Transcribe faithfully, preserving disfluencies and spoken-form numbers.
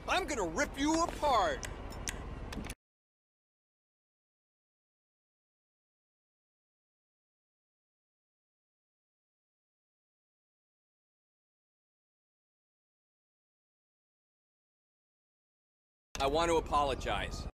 I'm gonna rip you apart! I want to apologize.